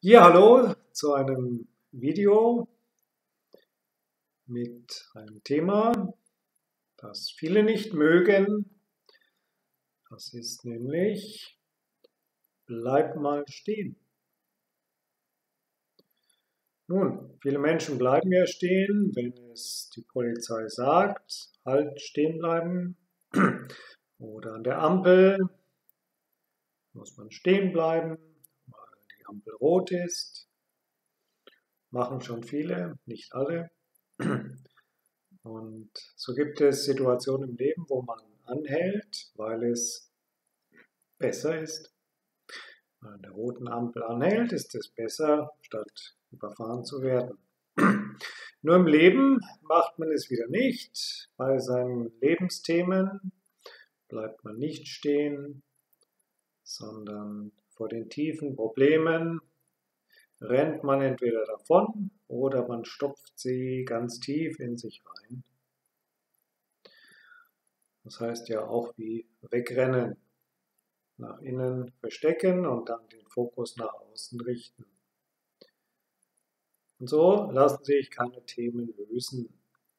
Ja, hallo zu einem Video mit einem Thema, das viele nicht mögen. Das ist nämlich, bleib mal stehen. Nun, viele Menschen bleiben ja stehen, wenn es die Polizei sagt, halt stehen bleiben. Oder an der Ampel muss man stehen bleiben, weil die Ampel rot ist. Machen schon viele, nicht alle. Und so gibt es Situationen im Leben, wo man anhält, weil es besser ist. Wenn man an der roten Ampel anhält, ist es besser, statt überfahren zu werden. Nur im Leben macht man es wieder nicht. Bei seinen Lebensthemen bleibt man nicht stehen, sondern vor den tiefen Problemen rennt man entweder davon oder man stopft sie ganz tief in sich rein. Das heißt ja auch wie wegrennen, nach innen verstecken und dann den Fokus nach außen richten. Und so lassen sich keine Themen lösen.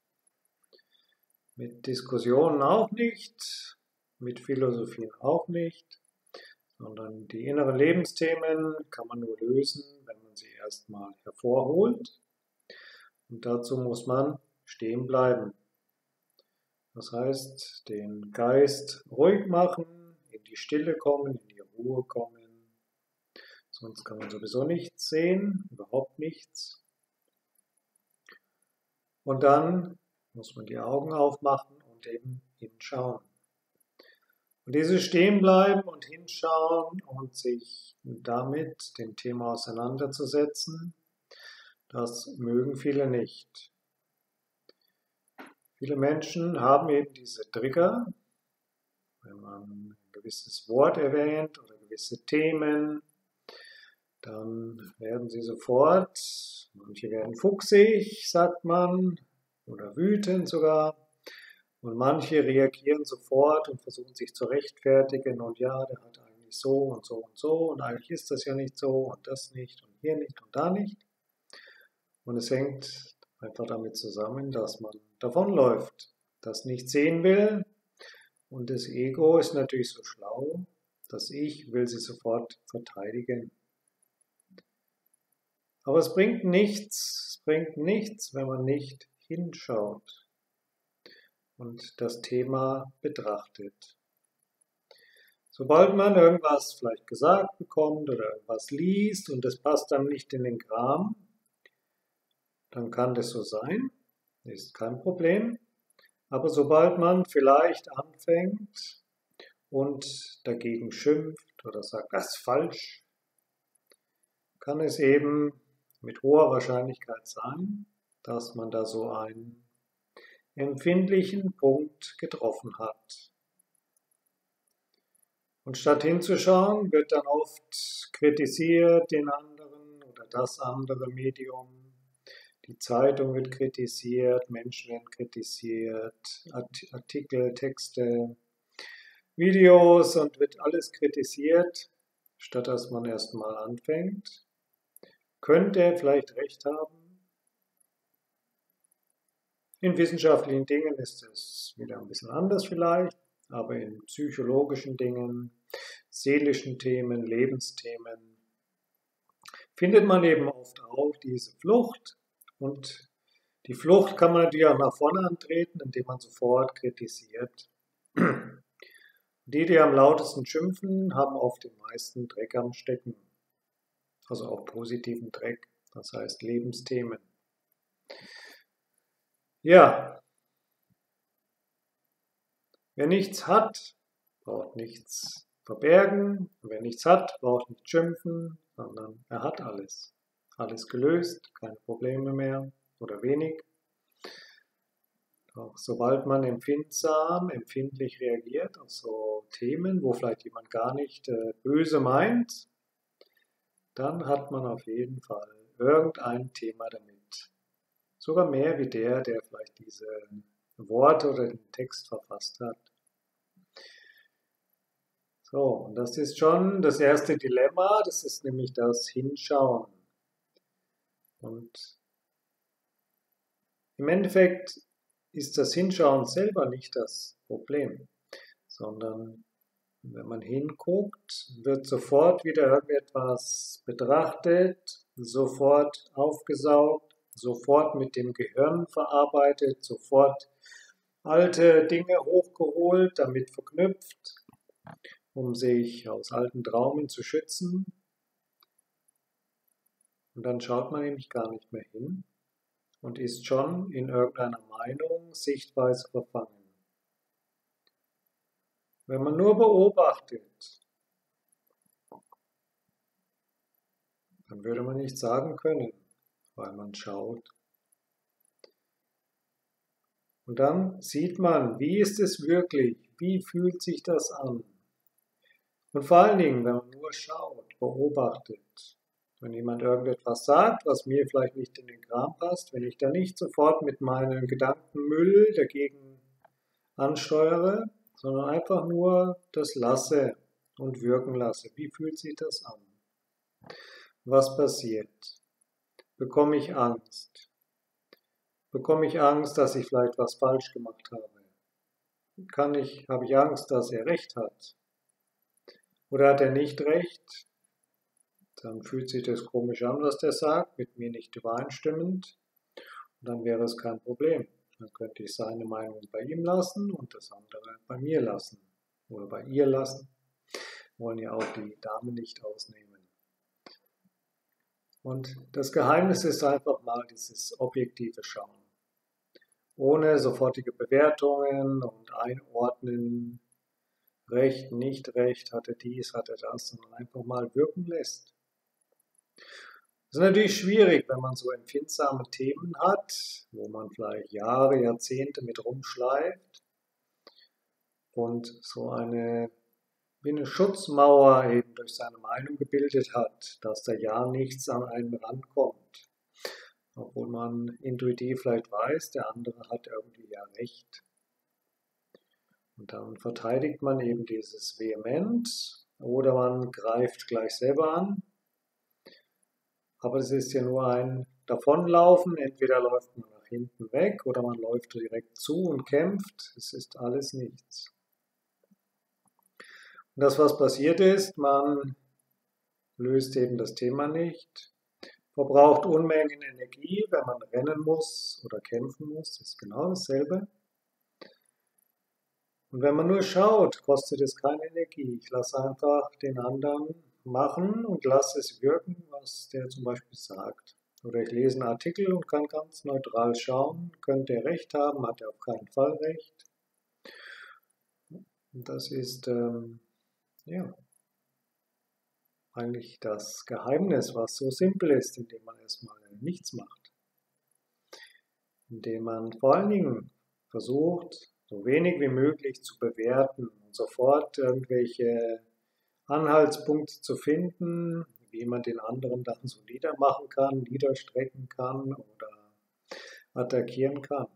Mit Diskussionen auch nicht, mit Philosophien auch nicht, sondern die inneren Lebensthemen kann man nur lösen, wenn man sie erstmal hervorholt. Und dazu muss man stehen bleiben. Das heißt, den Geist ruhig machen, in die Stille kommen, in die Ruhe kommen. Sonst kann man sowieso nichts sehen, überhaupt nichts. Und dann muss man die Augen aufmachen und eben hinschauen. Und dieses Stehenbleiben und Hinschauen und sich damit dem Thema auseinanderzusetzen, das mögen viele nicht. Viele Menschen haben eben diese Trigger, wenn man ein gewisses Wort erwähnt oder gewisse Themen, dann werden sie sofort, manche werden fuchsig, sagt man, oder wütend sogar. Und manche reagieren sofort und versuchen sich zu rechtfertigen und ja, der hat eigentlich so und so und so und eigentlich ist das ja nicht so und das nicht und hier nicht und da nicht. Und es hängt einfach damit zusammen, dass man davonläuft, das nicht sehen will. Und das Ego ist natürlich so schlau, das Ich will sie sofort verteidigen. Aber es bringt nichts, wenn man nicht hinschaut und das Thema betrachtet. Sobald man irgendwas vielleicht gesagt bekommt oder irgendwas liest und das passt dann nicht in den Kram, dann kann das so sein, ist kein Problem. Aber sobald man vielleicht anfängt und dagegen schimpft oder sagt, das ist falsch, kann es eben mit hoher Wahrscheinlichkeit sein, dass man da so einen empfindlichen Punkt getroffen hat. Und statt hinzuschauen, wird dann oft kritisiert den anderen oder das andere Medium. Die Zeitung wird kritisiert, Menschen werden kritisiert, Artikel, Texte, Videos und wird alles kritisiert, statt dass man erstmal anfängt. Könnte er vielleicht recht haben? In wissenschaftlichen Dingen ist es wieder ein bisschen anders vielleicht, aber in psychologischen Dingen, seelischen Themen, Lebensthemen findet man eben oft auch diese Flucht. Und die Flucht kann man natürlich auch nach vorne antreten, indem man sofort kritisiert. Die am lautesten schimpfen, haben oft den meisten Dreck am Stecken. Also auch positiven Dreck, das heißt Lebensthemen. Ja, wer nichts hat, braucht nichts verbergen. Wer nichts hat, braucht nicht schimpfen, sondern er hat alles. Alles gelöst, keine Probleme mehr oder wenig. Doch sobald man empfindlich reagiert auf so Themen, wo vielleicht jemand gar nicht böse meint, dann hat man auf jeden Fall irgendein Thema damit. Sogar mehr wie der vielleicht diese Worte oder den Text verfasst hat. So, und das ist schon das erste Dilemma, das ist nämlich das Hinschauen. Und im Endeffekt ist das Hinschauen selber nicht das Problem, sondern wenn man hinguckt, wird sofort wieder irgendetwas betrachtet, sofort aufgesaugt, sofort mit dem Gehirn verarbeitet, sofort alte Dinge hochgeholt, damit verknüpft, um sich aus alten Traumen zu schützen. Und dann schaut man nämlich gar nicht mehr hin und ist schon in irgendeiner Meinung, Sichtweise verfangen. Wenn man nur beobachtet, dann würde man nicht sagen können, weil man schaut. Und dann sieht man, wie ist es wirklich, wie fühlt sich das an. Und vor allen Dingen, wenn man nur schaut, beobachtet, wenn jemand irgendetwas sagt, was mir vielleicht nicht in den Kram passt, wenn ich da nicht sofort mit meinem Gedankenmüll dagegen ansteuere, sondern einfach nur das lasse und wirken lasse. Wie fühlt sich das an? Was passiert? Bekomme ich Angst? Bekomme ich Angst, dass ich vielleicht was falsch gemacht habe? Habe ich Angst, dass er recht hat? Oder hat er nicht recht? Dann fühlt sich das komisch an, was der sagt, mit mir nicht übereinstimmend. Und dann wäre es kein Problem. Dann könnte ich seine Meinung bei ihm lassen und das andere bei mir lassen. Oder bei ihr lassen. Wollen ja auch die Dame nicht ausnehmen. Und das Geheimnis ist einfach mal dieses objektive Schauen. Ohne sofortige Bewertungen und Einordnen, Recht, nicht Recht, hat er dies, hat er das, sondern einfach mal wirken lässt. Das ist natürlich schwierig, wenn man so empfindsame Themen hat, wo man vielleicht Jahre, Jahrzehnte mit rumschleift und so wie eine Schutzmauer eben durch seine Meinung gebildet hat, dass da ja nichts an einen rankommt. Obwohl man intuitiv vielleicht weiß, der andere hat irgendwie ja recht. Und dann verteidigt man eben dieses vehement oder man greift gleich selber an. Aber das ist ja nur ein Davonlaufen. Entweder läuft man nach hinten weg oder man läuft direkt zu und kämpft. Es ist alles nichts. Und das, was passiert ist, man löst eben das Thema nicht, verbraucht Unmengen Energie, wenn man rennen muss oder kämpfen muss. Das ist genau dasselbe. Und wenn man nur schaut, kostet es keine Energie. Ich lasse einfach den anderen machen und lasse es wirken, was der zum Beispiel sagt. Oder ich lese einen Artikel und kann ganz neutral schauen, könnte er recht haben, hat er auf keinen Fall recht. Und das ist ja eigentlich das Geheimnis, was so simpel ist, indem man erstmal nichts macht. Indem man vor allen Dingen versucht, so wenig wie möglich zu bewerten und sofort irgendwelche Anhaltspunkte zu finden, wie man den anderen dann so niedermachen kann, niederstrecken kann oder attackieren kann.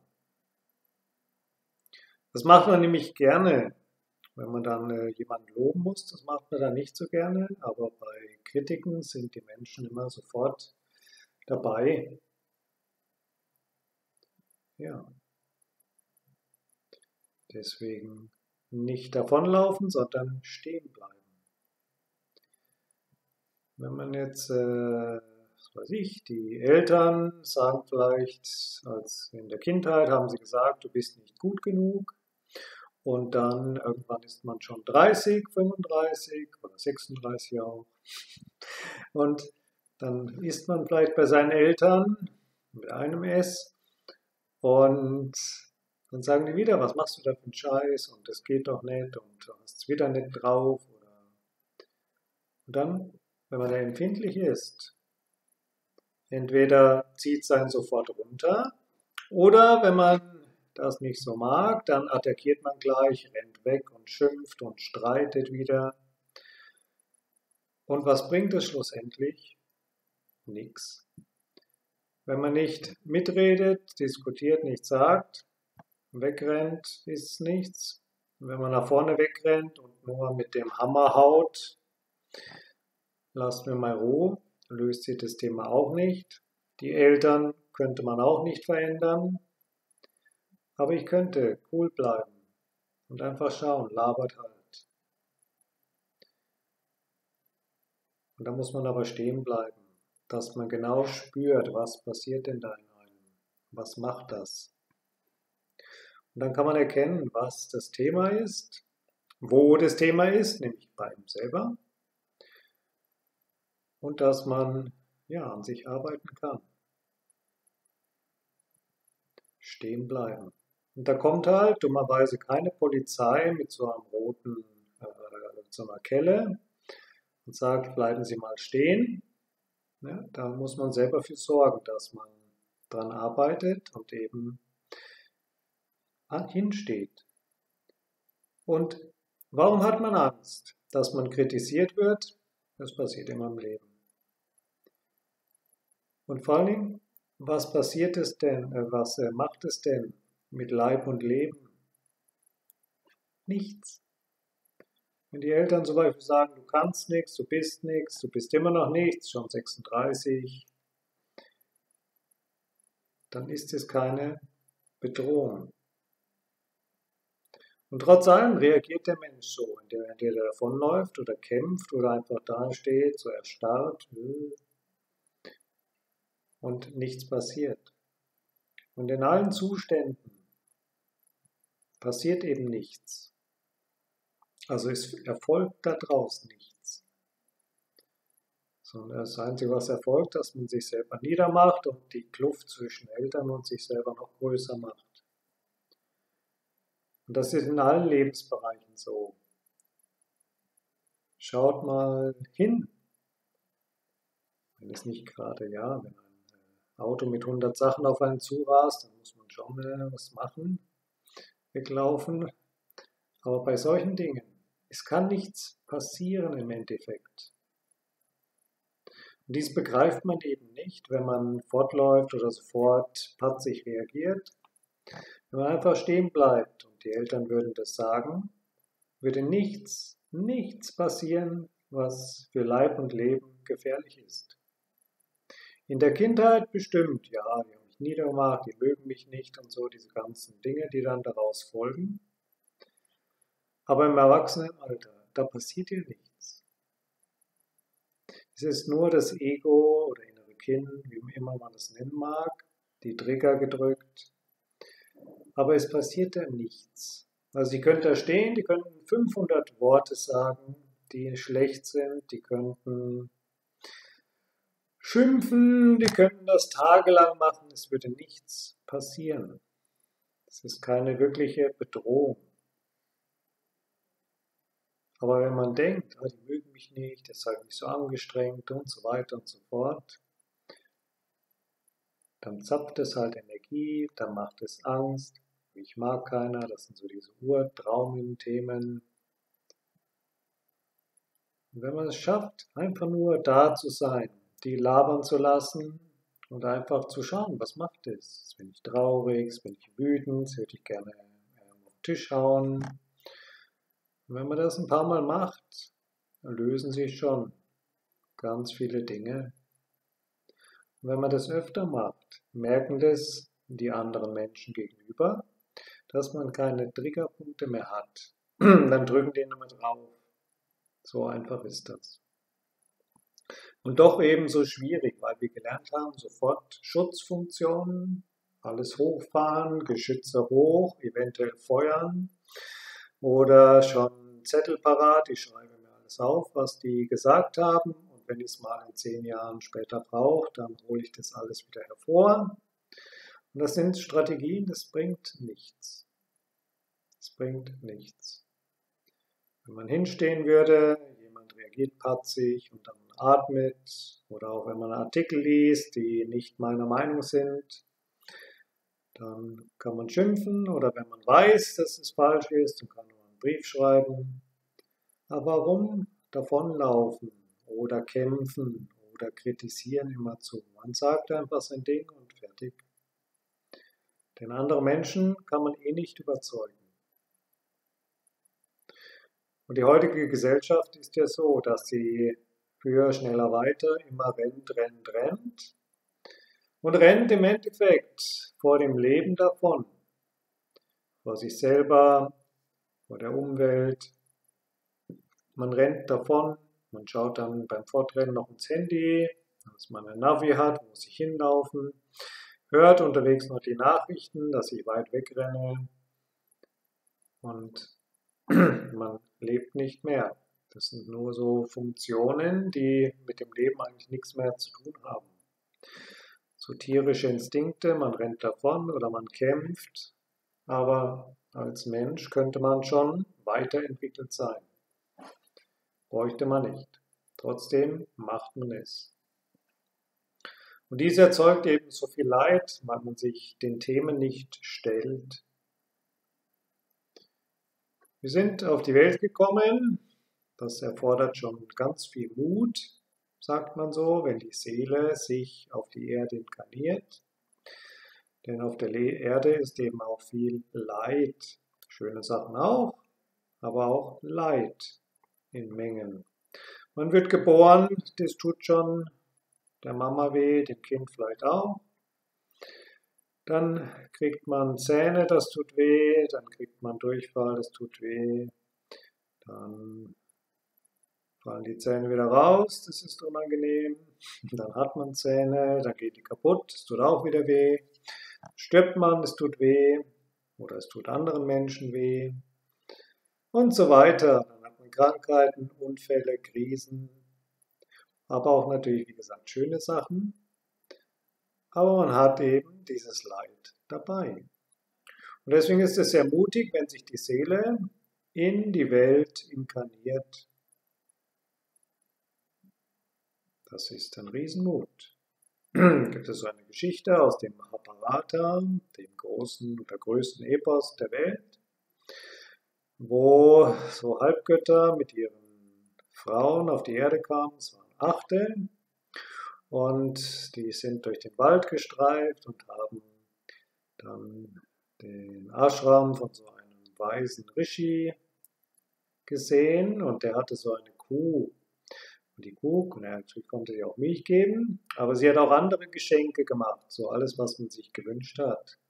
Das macht man nämlich gerne, wenn man dann jemanden loben muss. Das macht man dann nicht so gerne, aber bei Kritiken sind die Menschen immer sofort dabei. Ja, deswegen nicht davonlaufen, sondern stehen bleiben. Wenn man jetzt, was weiß ich, die Eltern sagen vielleicht, als in der Kindheit haben sie gesagt, du bist nicht gut genug. Und dann irgendwann ist man schon 30, 35 oder 36 auch. Und dann ist man vielleicht bei seinen Eltern mit einem S und dann sagen die wieder, was machst du da für einen Scheiß und das geht doch nicht und du hast es wieder nicht drauf. Und dann, wenn man da empfindlich ist, entweder zieht es einen sofort runter oder wenn man das nicht so mag, dann attackiert man gleich, rennt weg und schimpft und streitet wieder. Und was bringt es schlussendlich? Nichts. Wenn man nicht mitredet, diskutiert, nichts sagt, wegrennt, ist es nichts. Und wenn man nach vorne wegrennt und nur mit dem Hammer haut, lasst mir mal Ruhe, löst sich das Thema auch nicht. Die Eltern könnte man auch nicht verändern, aber ich könnte cool bleiben und einfach schauen, labert halt. Und da muss man aber stehen bleiben, dass man genau spürt, was passiert denn da in einem, was macht das. Und dann kann man erkennen, was das Thema ist, wo das Thema ist, nämlich bei ihm selber, und dass man ja an sich arbeiten kann. Stehen bleiben. Und da kommt halt dummerweise keine Polizei mit so einem roten, so einer Kelle und sagt, bleiben Sie mal stehen. Ja, da muss man selber für sorgen, dass man dran arbeitet und eben hinsteht. Und warum hat man Angst? Dass man kritisiert wird? Das passiert immer im Leben. Und vor allen Dingen, was passiert es denn, was macht es denn mit Leib und Leben? Nichts. Wenn die Eltern zum Beispiel sagen, du kannst nichts, du bist immer noch nichts, schon 36, dann ist es keine Bedrohung. Und trotz allem reagiert der Mensch so, indem er davonläuft oder kämpft oder einfach da steht, so erstarrt und nichts passiert. Und in allen Zuständen passiert eben nichts. Also es erfolgt da draußen nichts. Sondern das Einzige, was erfolgt, dass man sich selber niedermacht und die Kluft zwischen Eltern und sich selber noch größer macht. Und das ist in allen Lebensbereichen so. Schaut mal hin, wenn es nicht gerade, ja, wenn ein Auto mit 100 Sachen auf einen zurast, dann muss man schon was machen, weglaufen. Aber bei solchen Dingen, es kann nichts passieren im Endeffekt. Und dies begreift man eben nicht, wenn man fortläuft oder sofort patzig reagiert. Wenn man einfach stehen bleibt und die Eltern würden das sagen, würde nichts passieren, was für Leib und Leben gefährlich ist. In der Kindheit bestimmt, ja, die haben mich niedergemacht, die mögen mich nicht und so, diese ganzen Dinge, die dann daraus folgen. Aber im Erwachsenenalter, da passiert hier nichts. Es ist nur das Ego oder innere Kind, wie immer man das nennen mag, die Trigger gedrückt. Aber es passiert da nichts. Also die könnten da stehen, die könnten 500 Worte sagen, die schlecht sind, die könnten schimpfen, die könnten das tagelang machen, es würde nichts passieren. Es ist keine wirkliche Bedrohung. Aber wenn man denkt, die mögen mich nicht, das sei mich so angestrengt und so weiter und so fort, dann zapft es halt Energie, dann macht es Angst, mich mag keiner, das sind so diese Urtraumen-Themen. Und wenn man es schafft, einfach nur da zu sein, die labern zu lassen und einfach zu schauen, was macht es? Jetzt bin ich traurig, jetzt bin ich wütend, jetzt würde ich gerne auf den Tisch hauen. Und wenn man das ein paar Mal macht, dann lösen sich schon ganz viele Dinge. Und wenn man das öfter macht, merken das die anderen Menschen gegenüber, dass man keine Triggerpunkte mehr hat. Dann drücken die nochmal drauf. So einfach ist das. Und doch ebenso schwierig, weil wir gelernt haben, sofort Schutzfunktionen, alles hochfahren, Geschütze hoch, eventuell feuern oder schon Zettel parat, ich schreibe mir alles auf, was die gesagt haben, und wenn ich es mal in 10 Jahren später brauche, dann hole ich das alles wieder hervor. Und das sind Strategien, das bringt nichts. Es bringt nichts. Wenn man hinstehen würde, jemand reagiert patzig und dann atmet, oder auch wenn man Artikel liest, die nicht meiner Meinung sind, dann kann man schimpfen, oder wenn man weiß, dass es falsch ist, dann kann man einen Brief schreiben. Aber warum davonlaufen oder kämpfen oder kritisieren immerzu? Man sagt einfach sein Ding und fertig. Denn andere Menschen kann man eh nicht überzeugen. Und die heutige Gesellschaft ist ja so, dass sie höher, schneller, weiter immer rennt, rennt, rennt und rennt im Endeffekt vor dem Leben davon, vor sich selber, vor der Umwelt. Man rennt davon, man schaut dann beim Fortrennen noch ins Handy, dass man ein Navi hat, muss ich hinlaufen, hört unterwegs noch die Nachrichten, dass ich weit wegrenne und man lebt nicht mehr. Das sind nur so Funktionen, die mit dem Leben eigentlich nichts mehr zu tun haben. So tierische Instinkte, man rennt davon oder man kämpft, aber als Mensch könnte man schon weiterentwickelt sein. Bräuchte man nicht. Trotzdem macht man es. Und dies erzeugt eben so viel Leid, weil man sich den Themen nicht stellt. Wir sind auf die Welt gekommen, das erfordert schon ganz viel Mut, sagt man so, wenn die Seele sich auf die Erde inkarniert. Denn auf der Erde ist eben auch viel Leid, schöne Sachen auch, aber auch Leid in Mengen. Man wird geboren, das tut schon der Mama weh, dem Kind vielleicht auch. Dann kriegt man Zähne, das tut weh, dann kriegt man Durchfall, das tut weh. Dann fallen die Zähne wieder raus, das ist unangenehm. Dann hat man Zähne, dann geht die kaputt, das tut auch wieder weh. Stirbt man, es tut weh oder es tut anderen Menschen weh und so weiter. Dann hat man Krankheiten, Unfälle, Krisen, aber auch natürlich, wie gesagt, schöne Sachen. Aber man hat eben dieses Leid dabei. Und deswegen ist es sehr mutig, wenn sich die Seele in die Welt inkarniert. Das ist ein Riesenmut. Gibt es so eine Geschichte aus dem Mahabharata, dem großen oder größten Epos der Welt, wo so Halbgötter mit ihren Frauen auf die Erde kamen, es waren 8, und die sind durch den Wald gestreift und haben dann den Ashram von so einem weisen Rishi gesehen, und der hatte so eine Kuh. Und die Kuh, natürlich konnte sie auch Milch geben, aber sie hat auch andere Geschenke gemacht, so alles, was man sich gewünscht hat.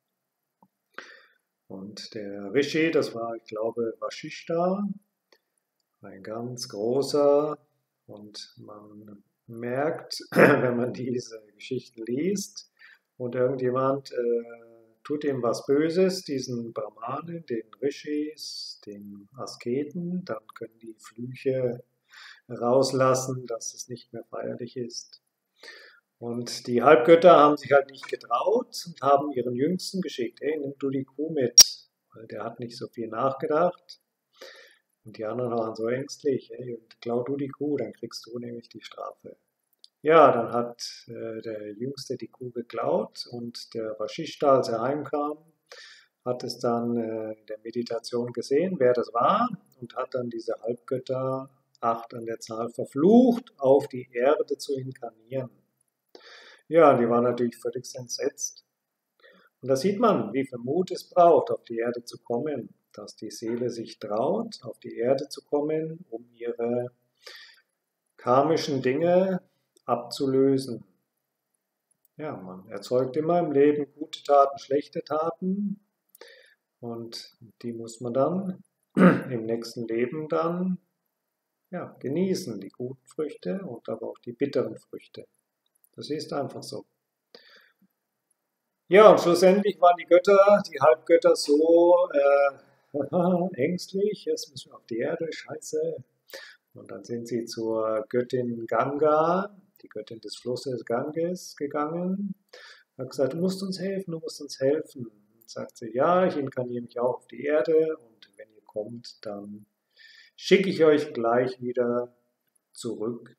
Und der Rishi, das war, ich glaube, Vashishta, ein ganz großer, und man merkt, wenn man diese Geschichten liest und irgendjemand tut ihm was Böses, diesen Brahmanen, den Rishis, den Asketen, dann können die Flüche rauslassen, dass es nicht mehr feierlich ist. Und die Halbgötter haben sich halt nicht getraut und haben ihren Jüngsten geschickt, hey, nimm du die Kuh mit, weil der hat nicht so viel nachgedacht. Und die anderen waren so ängstlich, hey, und klau du die Kuh, dann kriegst du nämlich die Strafe. Ja, dann hat der Jüngste die Kuh geklaut, und der Vashishta, als er heimkam, hat es dann in der Meditation gesehen, wer das war, und hat dann diese Halbgötter, 8 an der Zahl, verflucht, auf die Erde zu inkarnieren. Ja, die waren natürlich völlig entsetzt. Und da sieht man, wie viel Mut es braucht, auf die Erde zu kommen, dass die Seele sich traut, auf die Erde zu kommen, um ihre karmischen Dinge abzulösen. Ja, man erzeugt immer im Leben gute Taten, schlechte Taten, und die muss man dann im nächsten Leben dann genießen, die guten Früchte und aber auch die bitteren Früchte. Das ist einfach so. Ja, und schlussendlich waren die Halbgötter so ängstlich, jetzt müssen wir auf die Erde, scheiße. Und dann sind sie zur Göttin Ganga, die Göttin des Flusses Ganges, gegangen. Hat gesagt, du musst uns helfen, du musst uns helfen. Und sagt sie, ja, ich inkarniere mich auch auf die Erde, und wenn ihr kommt, dann schicke ich euch gleich wieder zurück.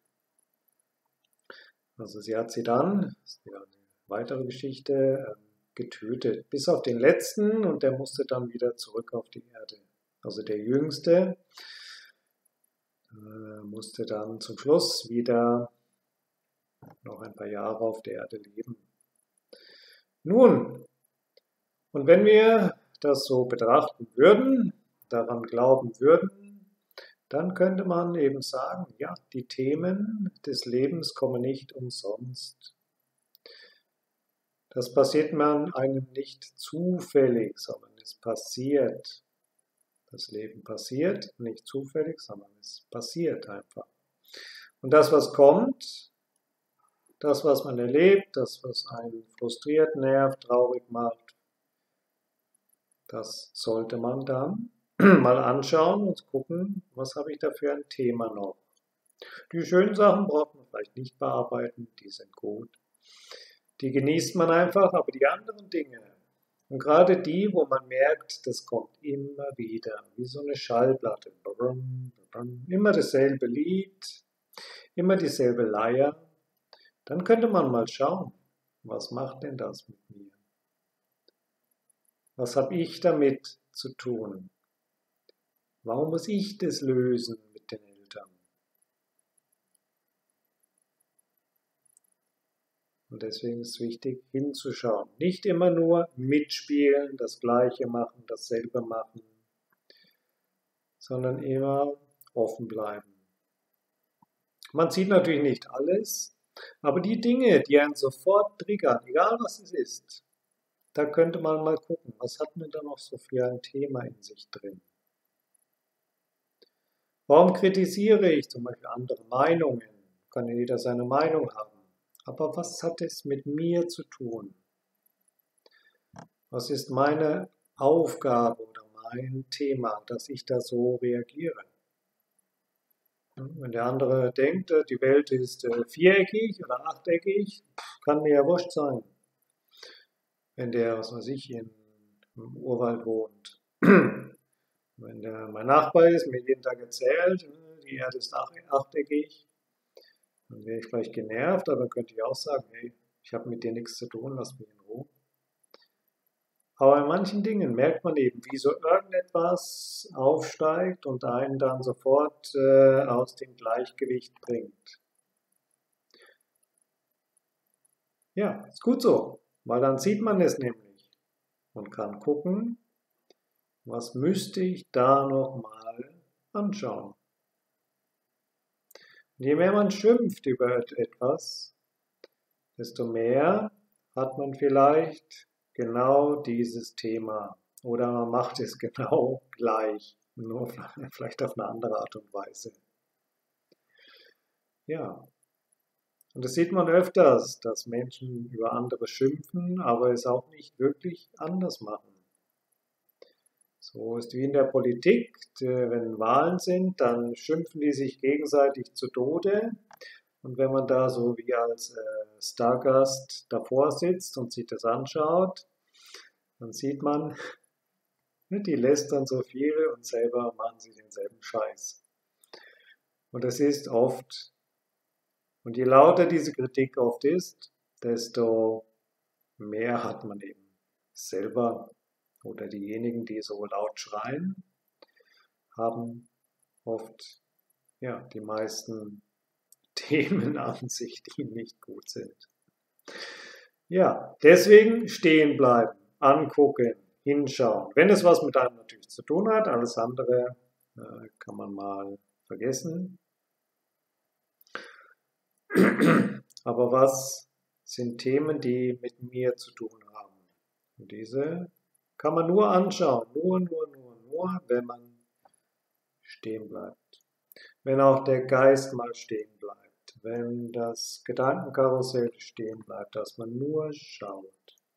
Also sie hat sie dann, das ist ja eine weitere Geschichte, getötet, bis auf den letzten, und der musste dann wieder zurück auf die Erde. Also der Jüngste musste dann zum Schluss wieder noch ein paar Jahre auf der Erde leben. Nun, und wenn wir das so betrachten würden, daran glauben würden, dann könnte man eben sagen, ja, die Themen des Lebens kommen nicht umsonst. Das passiert man einem nicht zufällig, sondern es passiert. Das Leben passiert nicht zufällig, sondern es passiert einfach. Und das, was kommt, das, was man erlebt, das, was einen frustriert, nervt, traurig macht, das sollte man dann mal anschauen und gucken, was habe ich da für ein Thema noch. Die schönen Sachen braucht man vielleicht nicht bearbeiten, die sind gut. Die genießt man einfach, aber die anderen Dinge, und gerade die, wo man merkt, das kommt immer wieder, wie so eine Schallplatte, immer dasselbe Lied, immer dieselbe Leier, dann könnte man mal schauen, was macht denn das mit mir? Was habe ich damit zu tun? Warum muss ich das lösen mit den Eltern? Und deswegen ist es wichtig, hinzuschauen. Nicht immer nur mitspielen, das Gleiche machen, dasselbe machen, sondern immer offen bleiben. Man sieht natürlich nicht alles, aber die Dinge, die einen sofort triggern, egal was es ist, da könnte man mal gucken, was hat man da noch so für ein Thema in sich drin. Warum kritisiere ich zum Beispiel andere Meinungen? Kann ja jeder seine Meinung haben. Aber was hat es mit mir zu tun? Was ist meine Aufgabe oder mein Thema, dass ich da so reagiere? Wenn der andere denkt, die Welt ist viereckig oder achteckig, kann mir ja wurscht sein. Wenn der, was weiß ich, im Urwald wohnt. Wenn der mein Nachbar ist, mir jeden Tag erzählt, die Erde ist achteckig, dann wäre ich vielleicht genervt, aber dann könnte ich auch sagen, hey, ich habe mit dir nichts zu tun, lass mich in Ruhe. Aber in manchen Dingen merkt man eben, wie so irgendetwas aufsteigt und einen dann sofort aus dem Gleichgewicht bringt. Ja, ist gut so, weil dann sieht man es nämlich und kann gucken, was müsste ich da nochmal anschauen. Und je mehr man schimpft über etwas, desto mehr hat man vielleicht genau dieses Thema oder man macht es genau gleich, nur vielleicht auf eine andere Art und Weise. Ja, und das sieht man öfters, dass Menschen über andere schimpfen, aber es auch nicht wirklich anders machen. So ist wie in der Politik, wenn Wahlen sind, dann schimpfen die sich gegenseitig zu Tode. Und wenn man da so wie als Stargast davor sitzt und sich das anschaut, dann sieht man, die lästern so viele und selber machen sie denselben Scheiß. Und das ist oft, und je lauter diese Kritik oft ist, desto mehr hat man eben selber oder diejenigen, die so laut schreien, haben oft ja, die meisten Themen an sich, die nicht gut sind. Ja, deswegen stehen bleiben, angucken, hinschauen. Wenn es was mit einem natürlich zu tun hat, alles andere kann man mal vergessen. Aber was sind Themen, die mit mir zu tun haben? Und diese kann man nur anschauen, nur, wenn man stehen bleibt. Wenn auch der Geist mal stehen bleibt, wenn das Gedankenkarussell stehen bleibt, dass man nur schaut.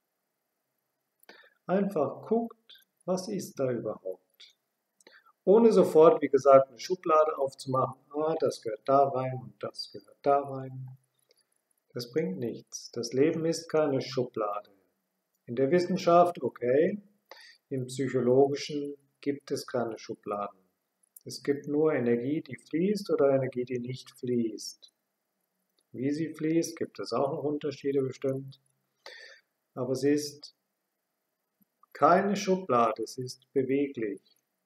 Einfach guckt, was ist da überhaupt? Ohne sofort, wie gesagt, eine Schublade aufzumachen, das gehört da rein und das gehört da rein. Das bringt nichts. Das Leben ist keine Schublade. In der Wissenschaft, okay, im Psychologischen gibt es keine Schubladen. Es gibt nur Energie, die fließt oder Energie, die nicht fließt. Wie sie fließt, gibt es auch noch Unterschiede bestimmt. Aber es ist keine Schublade, es ist beweglich.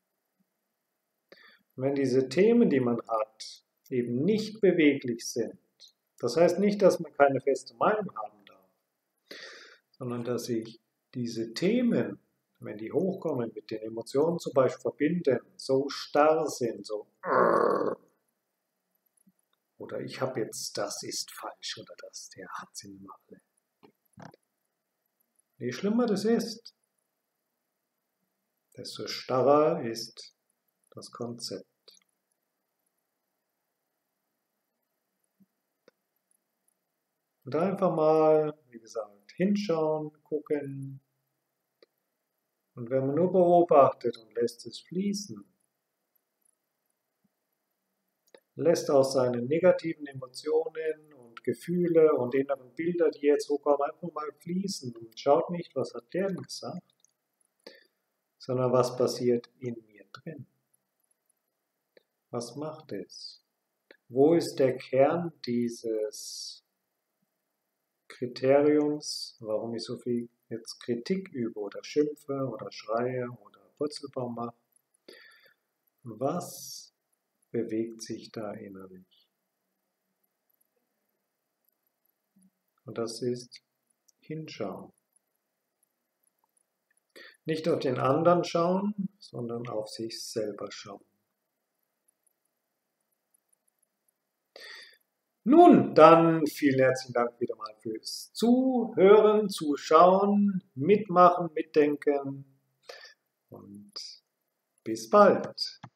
Und wenn diese Themen, die man hat, eben nicht beweglich sind, das heißt nicht, dass man keine feste Meinung haben darf, sondern dass ich diese Themen Wenn die hochkommen, mit den Emotionen zum Beispiel verbinden, so starr sind, so oder ich habe jetzt, das ist falsch oder das, der hat sie nicht mehr alle. Je schlimmer das ist, desto starrer ist das Konzept. Und einfach mal, wie gesagt, hinschauen, gucken. Und wenn man nur beobachtet und lässt es fließen, lässt auch seine negativen Emotionen und Gefühle und inneren Bilder, die jetzt hochkommen, einfach mal fließen und schaut nicht, was hat der denn gesagt, sondern was passiert in mir drin. Was macht es? Wo ist der Kern dieses Kriteriums, warum ich so viel jetzt Kritik übe oder schimpfe oder schreie oder Purzelbaum mache? Was bewegt sich da innerlich? Und das ist hinschauen. Nicht auf den anderen schauen, sondern auf sich selber schauen. Nun, dann vielen herzlichen Dank wieder mal fürs Zuhören, Zuschauen, Mitmachen, Mitdenken und bis bald.